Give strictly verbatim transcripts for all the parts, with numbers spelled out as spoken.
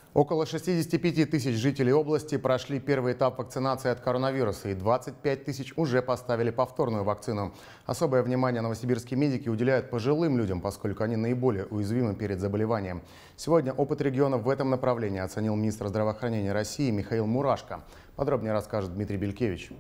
Около шестидесяти пяти тысяч жителей области прошли первый этап вакцинации от коронавируса, и двадцать пять тысяч уже поставили повторную вакцину. Особое внимание новосибирские медики уделяют пожилым людям, поскольку они наиболее уязвимы перед заболеванием. Сегодня опыт региона в этом направлении оценил министр здравоохранения России Михаил Мурашко. Подробнее расскажет Дмитрий Белькевич.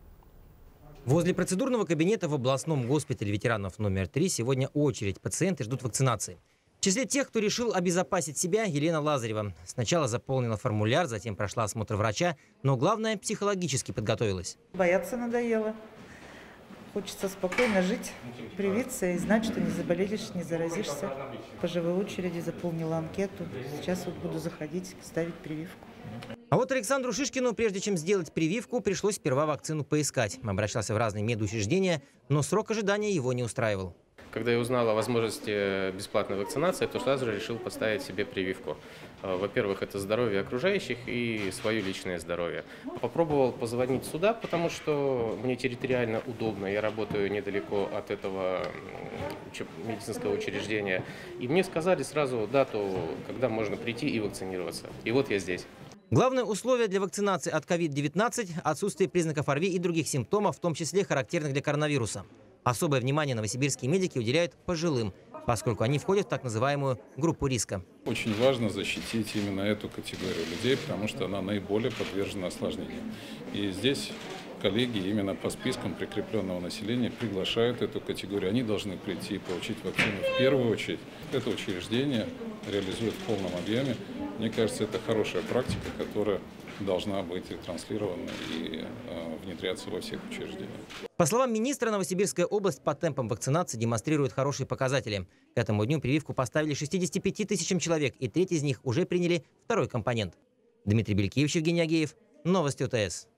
Возле процедурного кабинета в областном госпитале ветеранов номер три сегодня очередь. Пациенты ждут вакцинации. В числе тех, кто решил обезопасить себя, Елена Лазарева. Сначала заполнила формуляр, затем прошла осмотр врача, но главное, психологически подготовилась. Бояться надоело. Хочется спокойно жить, привиться и знать, что не заболеешь, не заразишься. По живой очереди заполнила анкету. Сейчас вот буду заходить, ставить прививку. А вот Александру Шишкину, прежде чем сделать прививку, пришлось сперва вакцину поискать. Обращался в разные медучреждения, но срок ожидания его не устраивал. Когда я узнал о возможности бесплатной вакцинации, то сразу же решил поставить себе прививку. Во-первых, это здоровье окружающих и свое личное здоровье. Попробовал позвонить сюда, потому что мне территориально удобно. Я работаю недалеко от этого медицинского учреждения. И мне сказали сразу дату, когда можно прийти и вакцинироваться. И вот я здесь. Главное условие для вакцинации от ковид девятнадцать – отсутствие признаков ОРВИ и других симптомов, в том числе характерных для коронавируса. Особое внимание новосибирские медики уделяют пожилым, поскольку они входят в так называемую группу риска. Очень важно защитить именно эту категорию людей, потому что она наиболее подвержена осложнениям. И здесь коллеги именно по спискам прикрепленного населения приглашают эту категорию. Они должны прийти и получить вакцину в первую очередь. Это учреждение реализует в полном объеме. Мне кажется, это хорошая практика, которая должна быть транслирована и э, внедряться во всех учреждениях. По словам министра, Новосибирская область по темпам вакцинации демонстрирует хорошие показатели. К этому дню прививку поставили шестидесяти пяти тысячам человек, и треть из них уже приняли второй компонент. Дмитрий Белькевич, Евгений Агеев. Новости ОТС.